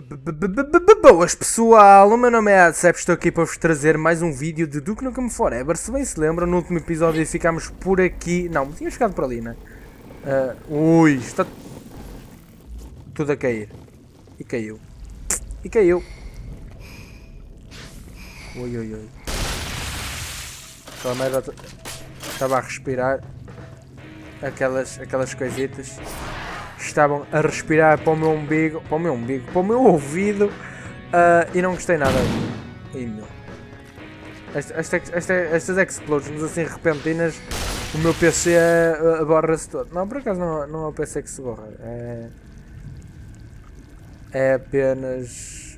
Boas pessoal, o meu nome é Adsep, estou aqui para vos trazer mais um vídeo de Duke Nukem Forever. Se bem se lembram, no último episódio ficámos por aqui. Não, tínhamos ficado por ali, né? Ui, está tudo a cair. E caiu. E caiu. Ui, ui, ui. Aquela merda estava a respirar. Aquelas coisitas estavam a respirar para o meu umbigo, para o meu ouvido, e não gostei nada. Ih, meu. Estas explosions assim repentinas, o meu PC borra-se todo. Não, por acaso não é o PC que se borra. É apenas...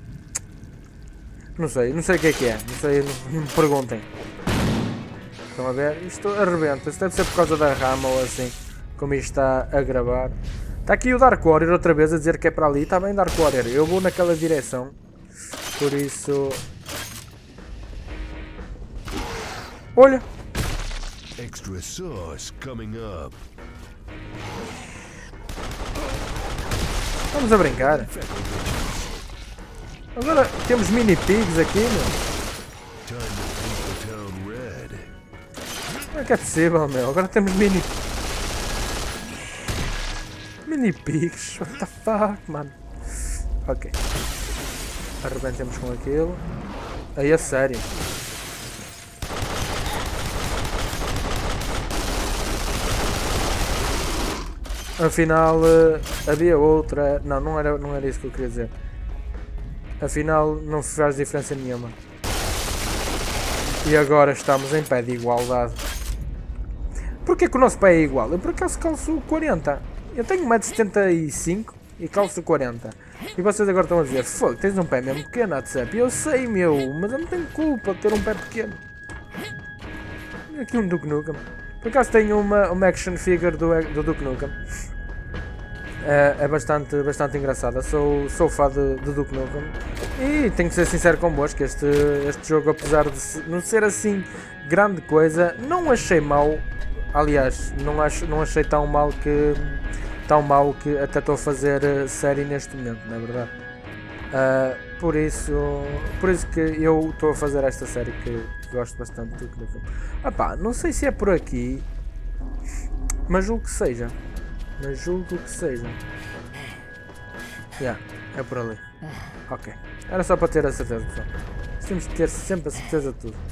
Não sei o que é. Não sei, não me perguntem. Estão a ver? Isto arrebenta. Isto deve ser por causa da rama ou assim, como isto está a gravar. Está aqui o Dark Warrior outra vez a dizer que é para ali. Está bem, Dark Warrior. Eu vou naquela direção. Por isso... Olha! Extra sauce coming up. Vamos a brincar. Agora temos mini pigs aqui, meu. Não é que é possível, meu. Agora temos mini pigs. What the fuck, mano. Ok. Arrebentemos com aquilo. Aí a sério. Afinal, havia outra... Não era isso que eu queria dizer. Afinal, não faz diferença nenhuma. E agora estamos em pé de igualdade. Porquê que o nosso pé é igual? Eu por acaso calço 40. Eu tenho 1,75m e calço 40. E vocês agora estão a dizer, fogo, tens um pé mesmo pequeno, Adsep. Eu sei, meu, mas eu não tenho culpa de ter um pé pequeno. Tenho aqui um Duke Nukem. Por acaso tenho uma action figure do Duke Nukem. É bastante engraçada. Sou fã de Duke Nukem. E tenho que ser sincero convosco, este jogo, apesar de não ser assim grande coisa, não achei mau. Aliás, não achei tão mal que até estou a fazer série neste momento, não é verdade? Por isso que eu estou a fazer esta série que gosto bastante do Duke Nukem. Não sei se é por aqui, mas julgo que seja. Yeah, é por ali. Ok. Era só para ter a certeza, pessoal. Temos de ter sempre a certeza de tudo.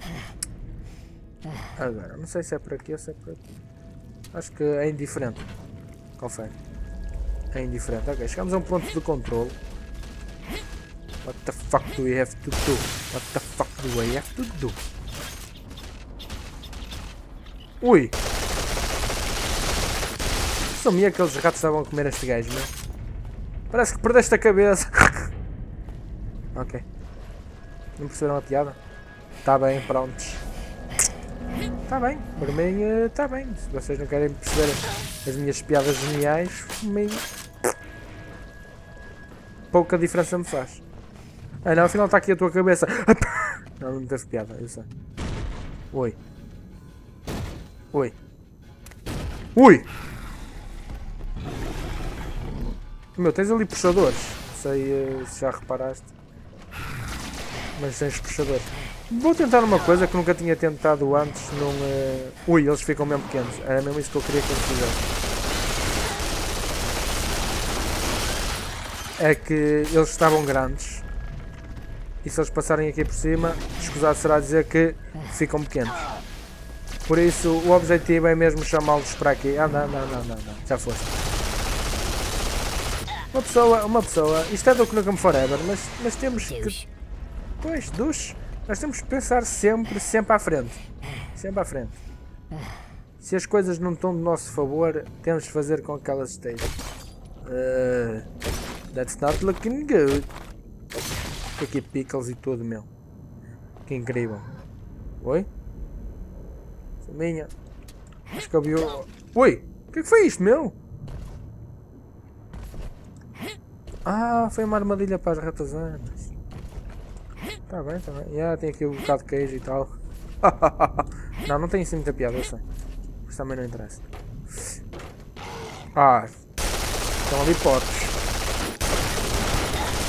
Agora, não sei se é por aqui ou se é por aqui. Acho que é indiferente. Confere. É indiferente. Ok, chegamos a um ponto de controle. What the fuck do we have to do? What the fuck do we have to do? Ui! Sumi aqueles ratos que estavam a comer este gajo, meu. Parece que perdeste a cabeça. Ok. Não perceberam a piada? Está bem, prontos. Está bem, para mim está bem. Se vocês não querem perceber as minhas piadas geniais, meio... pouca diferença me faz. Não, afinal está aqui a tua cabeça. Não teve piada, eu sei. Ui. Ui. Ui! Meu, tens ali puxadores. Não sei se já reparaste. Mas tens puxadores. Vou tentar uma coisa que nunca tinha tentado antes. Ui, eles ficam mesmo pequenos. Era mesmo isso que eu queria que eles fizessem. É que eles estavam grandes. E se eles passarem aqui por cima, escusado será dizer que ficam pequenos. Por isso, o objetivo é mesmo chamá-los para aqui. Não. Já foste. Uma pessoa, isto é do Duke Nukem Forever, mas temos que... Pois, nós temos que pensar sempre à frente. Sempre à frente. Se as coisas não estão do nosso favor, temos de fazer com que elas estejam. That's not looking good. Aqui pickles e tudo, meu. Que incrível. Oi? Minha. Acho que eu vi o... Ui! O que foi isto, meu? Foi uma armadilha para as ratazanas. Tá bem. Tem aqui um bocado de queijo e tal. Não tem assim muita piada, eu sei. Mas também não interessa. Estão ali porcos.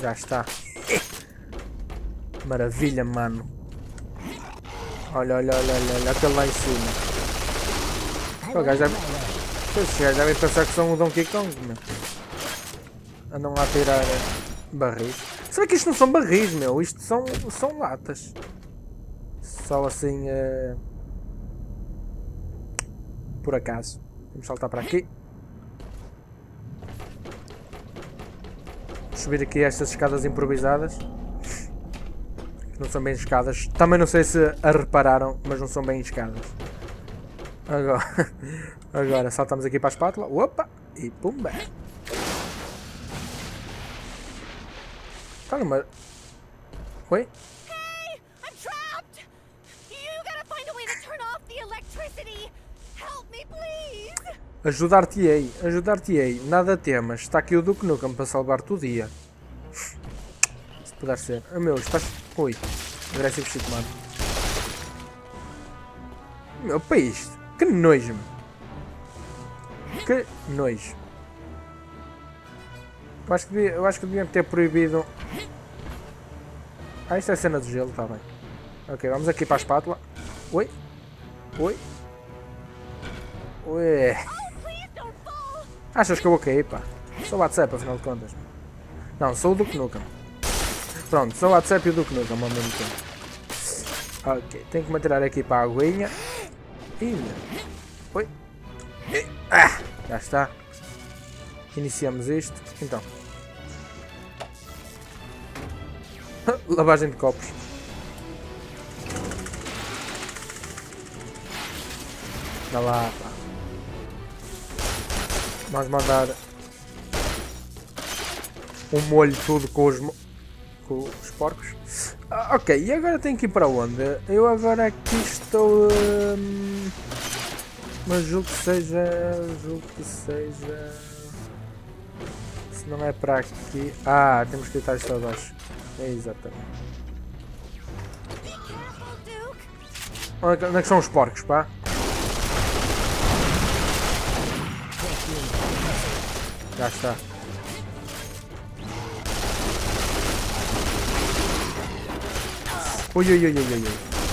Já está. Maravilha, mano. Olha, olha, olha, olha, olha aquele lá em cima. O gajo já devem pensar que são o Donkey Kong, meu. Andam lá a tirar barris. Será que isto não são barris, meu? Isto são latas. Só assim... por acaso. Vamos saltar para aqui. Subir aqui estas escadas improvisadas. Não são bem escadas. Também não sei se a repararam, mas não são bem escadas. Agora saltamos aqui para a espátula. Opa! E pumba! Calma. Oi? Hey, I'm trapped. You gotta find a way to turn off the electricity. Help me, please. Ajudar-te-ei, ajudar-te-ei. Nada temas. Está aqui o Duke Nukem para salvar-te o dia. Se puder ser. Oh, meu, estás... Ui. Agressivo chico, mano. Meu, para isto. Que nojo, meu. Que nojo. Eu acho que deviam ter proibido... Ah, isto é cena de gelo, está bem. Ok, vamos aqui para a espátula. Oi. Oi. Oi. Achas que eu vou cair, pá? Sou o WhatsApp, afinal de contas. Não, sou o Duke Nukem. Pronto, sou o WhatsApp e o Duke Nukem ao mesmo tempo. Ok, tenho que me atirar aqui para a aguinha. Oi. Ah, já está. Iniciamos isto. Então. Lavagem de copos. Dá lá, pá. Vamos mandar um molho tudo com os porcos. Ok, e agora tenho que ir para onde? Eu agora aqui estou... mas julgo que seja... Se não é para aqui... Ah, temos que deitar isto abaixo. É exatamente. Onde é que são os porcos, pá? Já está. Ui, ui, ui, ui, ui.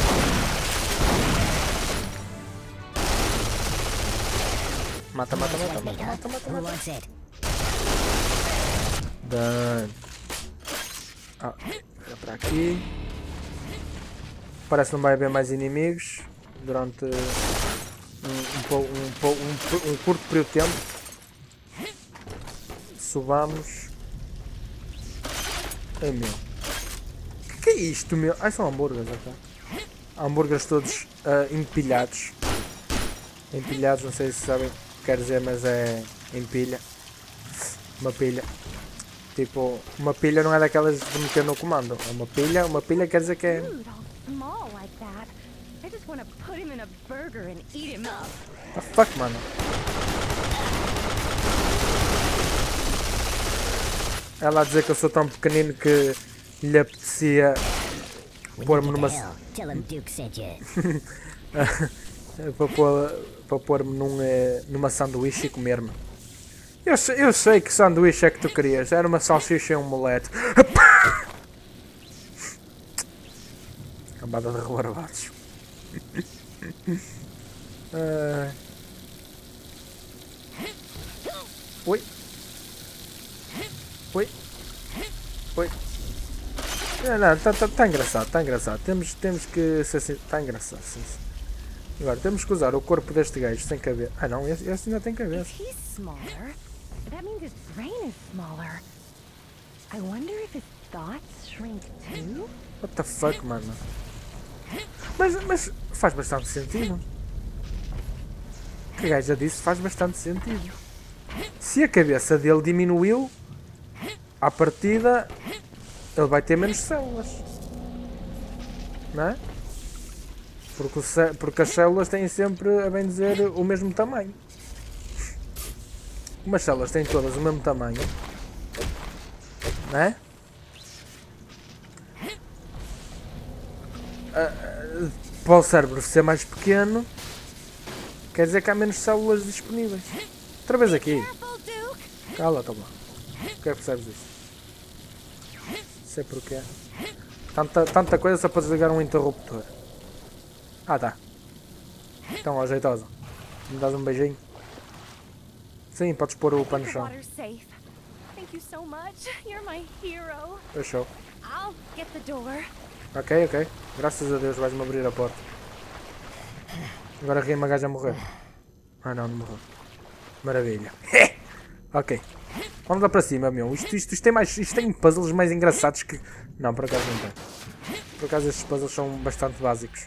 Mata, mata, mata, mata, mata, mata, mata. Done. Ah, é para aqui. Parece que não vai haver mais inimigos durante um curto período de tempo. Subamos. Ai, meu. Que é isto, meu? Ai, são hambúrgueres, ok. Hambúrgueres todos empilhados. Empilhados, não sei se sabem o que quer dizer, mas é empilha. Uma pilha. Tipo, uma pilha não é daquelas de meter no comando. É uma pilha quer dizer que é... The fuck, mano? Ela a dizer que eu sou tão pequenino que lhe apetecia pôr-me numa... para pôr-me numa sanduíche e comer-me. Eu sei que sanduíche é que tu querias. Era uma salsicha e um moleque. Cambada de rebarbados. Oi. Oi. Oi. Não, tá engraçado, tá engraçado. Temos que ser assim. Tá engraçado, sim. Agora temos que usar o corpo deste gajo sem cabeça. Ah não, este ainda tem cabeça. That means his brain is smaller. I wonder if his thoughts shrink too? What the fuck, mano? Mas faz bastante sentido. O que a gaja disse faz bastante sentido. Se a cabeça dele diminuiu, à partida ele vai ter menos células. Não é? Porque as células têm sempre, a bem dizer, o mesmo tamanho. Umas células têm todas o mesmo tamanho, não é? Para o cérebro ser mais pequeno, quer dizer que há menos células disponíveis. Outra vez aqui. Cala, toma. O que é que percebes disso? Não sei porquê. Tanta coisa só para desligar um interruptor. Ah, tá. Então, ó, jeitosa. Me dás um beijinho? Sim, podes pôr o pé no chão. Water's safe. Thank you so much. You're my hero. Fechou. I'll get the door. Ok, ok. Graças a Deus vais-me abrir a porta. Agora ri uma gaja a morrer. Ah não, não morreu. Maravilha. Ok. Vamos lá para cima, meu. Isto tem puzzles mais engraçados que... Não, por acaso não tem. Por acaso estes puzzles são bastante básicos.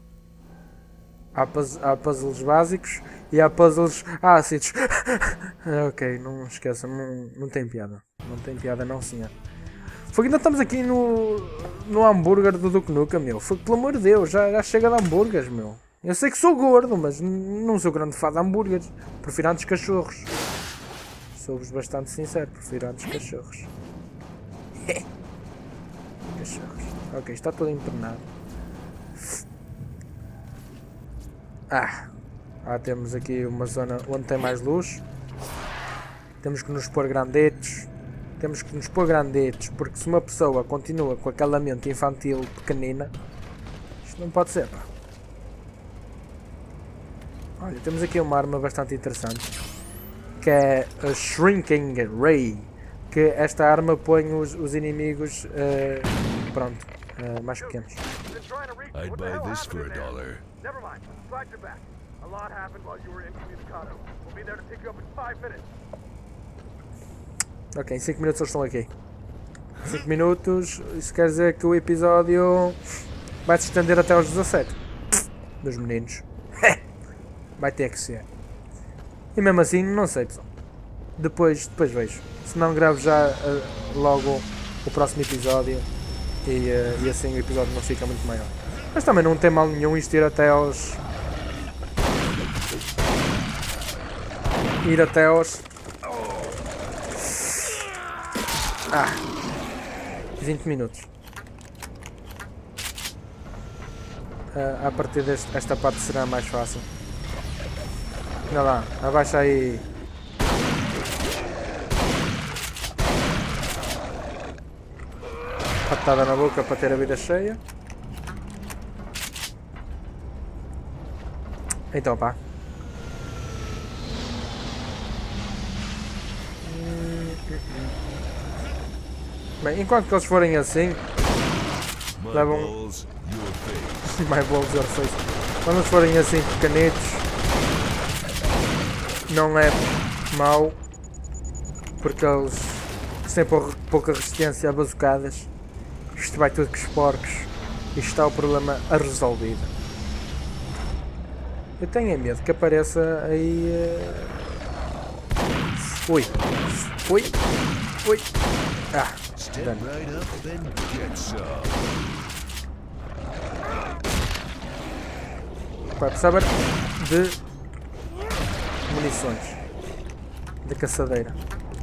Há puzzles básicos e há puzzles ácidos. Ok, não esqueçam, não tem piada. Não tem piada não, senhor. Foi que ainda estamos aqui no hambúrguer do Duke Nukem, meu. Foi que, pelo amor de Deus, já chega de hambúrgueres, meu. Eu sei que sou gordo, mas não sou grande fã de hambúrgueres. Prefiro antes cachorros. Sou-vos bastante sincero, prefiro antes cachorros. Cachorros. Ok, está todo empenado. Temos aqui uma zona onde tem mais luz. Temos que nos pôr grandetes. Temos que nos pôr grandetes, porque se uma pessoa continua com aquela mente infantil pequenina, isto não pode ser, pá. Olha, temos aqui uma arma bastante interessante, que é a Shrinking Ray, que esta arma põe os inimigos, pronto, mais pequenos. I'd buy this for $1. Never mind. Glad you're back. A lot happened while you were incommunicado. We'll be there to pick you up in 5 minutes. Ok, em 5 minutos eles estão aqui. 5 minutos, isso quer dizer que o episódio vai se estender até aos 17 dos meninos. Vai ter que ser. E mesmo assim, não sei, pessoal. Depois vejo. Se não, gravo já logo o próximo episódio e assim o episódio não fica muito maior. Mas também não tem mal nenhum isto ir até aos... 20 minutos. A partir desta parte será mais fácil. Olha lá, abaixa aí. Patada na boca para ter a vida cheia. Então pá. Bem, enquanto que eles forem assim, levam... My balls, your face. Quando eles forem assim pequenitos, não é mau, porque eles têm pouca resistência a bazucadas. Isto vai tudo com os porcos e está o problema resolvido. Eu tenho medo que apareça aí... Ui. Vai precisar de munições. De caçadeira.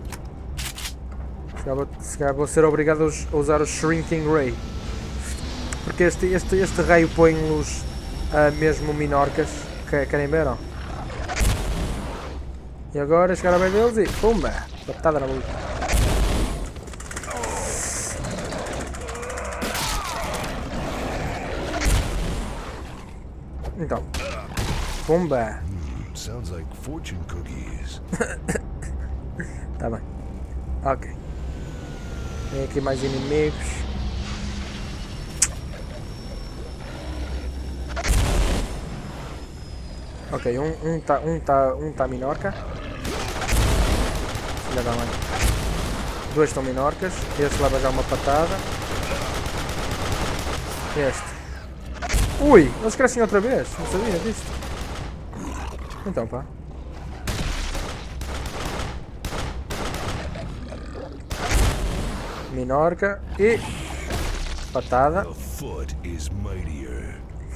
Se calhar vou ser obrigado a usar o Shrinking Ray. Porque este raio põe-los mesmo minorcas. Querem ver, ó? E agora chegar a bem deles e pumba! Patada na boca. Então. Pumba! Sounds like fortune cookies. Tá bem. Ok. Tem aqui mais inimigos. Ok, um tá minorca. Filha da mãe. 2 estão minorcas. Este leva já uma patada. Este. Ui, eles crescem outra vez. Não sabia disto. Então pá. Minorca e patada. The foot is mightier.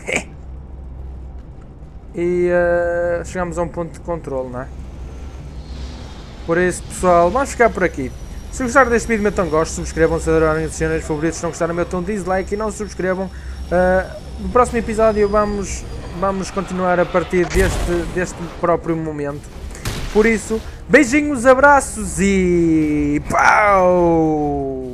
E chegamos a um ponto de controle, não é? Por isso, pessoal, vamos ficar por aqui. Se gostaram deste vídeo, metam gosto, subscrevam, se adoraram e adicionem os favoritos. Se não gostaram, metam dislike e não subscrevam. No próximo episódio vamos continuar a partir deste próprio momento. Por isso, beijinhos, abraços e pau!